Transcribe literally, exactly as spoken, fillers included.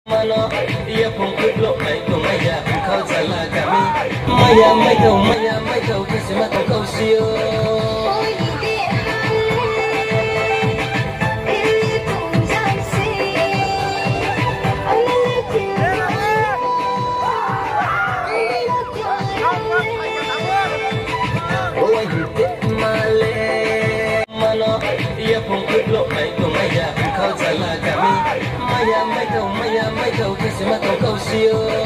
Mano, ia pong kublok ay kumaya kau salah kami. Maya mai kau, maya mai kau kasi matang kau siyo. Oh, hindi mali. Mano, ia pong kublok ay kumaya kau salah kami. Maya mai kau, maya mai kau kasi matang kau siyo.